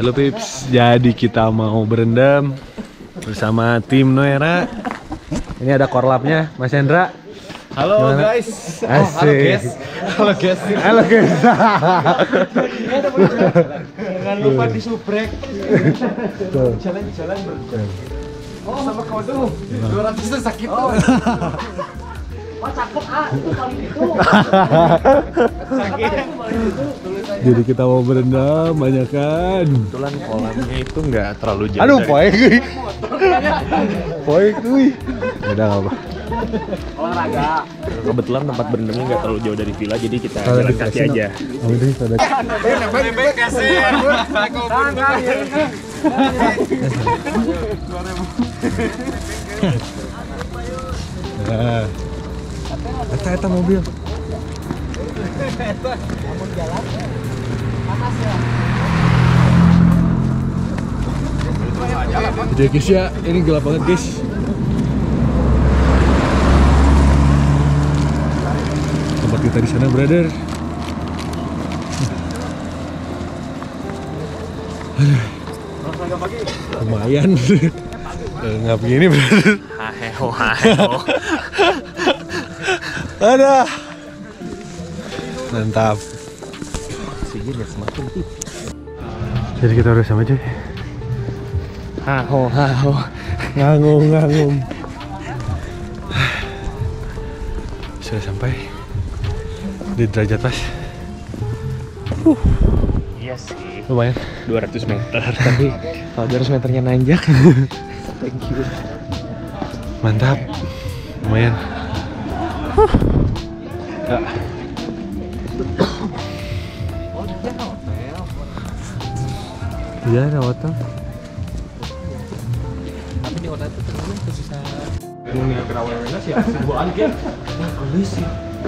Halo Pips, jadi kita mau berendam bersama tim Noera. Ini ada korlapnya, Mas Hendra. Halo gimana? Guys. Asik. Halo guys. Halo guys. Jangan lupa disubrek. Jalan-jalan berjalan. Oh sama kawan tuh 200 itu sakit tuh. Oh cakep itu paling itu. Jadi kita mau berendam banyak kan. Kebetulan kolamnya itu nggak terlalu jauh. Aduh, poek. Poek kuy. Udah enggak apa. Olahraga. Kebetulan tempat berendamnya nggak terlalu jauh dari villa, jadi kita jalan kaki aja. Oh, ini ada. Nah, eta mobil. Jadi guys ya, ini gelap banget guys. Tempat kita di sana, brother. Lumayan. Nggak begini, brother. Haheho. Ada. Mantap. Oksigen ya semakin tipis. Jadi kita udah sama cuy. Haho. Ngangum. Sudah sampai di derajat pas. Iya sih. Lumayan. 200 meter. Tapi kalau 200 meternya nanjak. Thank you. Mantap. Lumayan. Ya. Iya, ada hotel. Tapi di hotel itu terlalu susah. Ini kerawalnya sih buaan ke. Kondisi.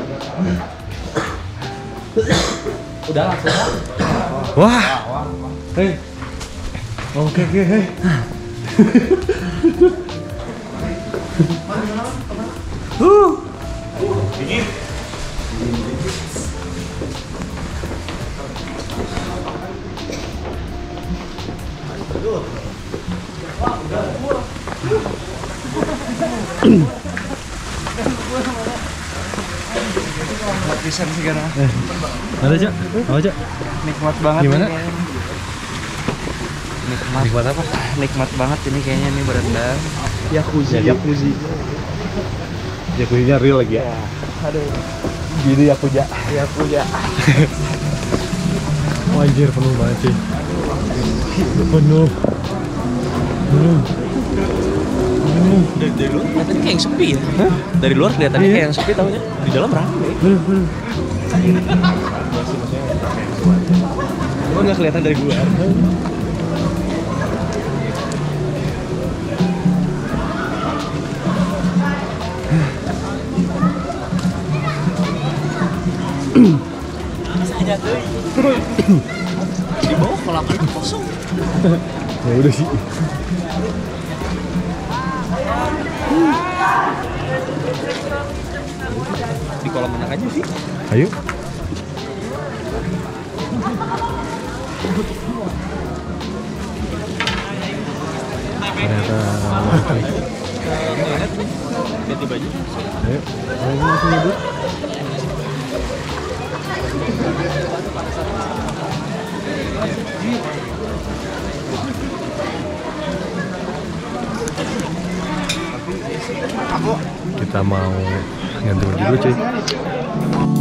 Udah langsung. Wah. Hei. Oke, hei. Dingin. Pisan sih karena Ada Cak? Apa Cak? nikmat banget. Gimana? Ini nikmat apa? Nikmat banget ini kayaknya nih berendam. Jacuzzi. Jacuzzinya real lagi ya? Aduh. Gini Yakuza. Anjir, penuh banget sih. Penuh. Dari luar kelihatannya kayak yang sepi ya? Dari luar kelihatannya kayak yang sepi, tahunya di dalam ramai. Cuma nggak kelihatan dari luar. Saja tuh. Di bawah kolam anak kosong. Ya udah sih. Di kolam anak aja sih. Ayo. Ternyata Ganti baju. ayo. Ayo langsung duduk. Kita mau ganti baju dulu cuy.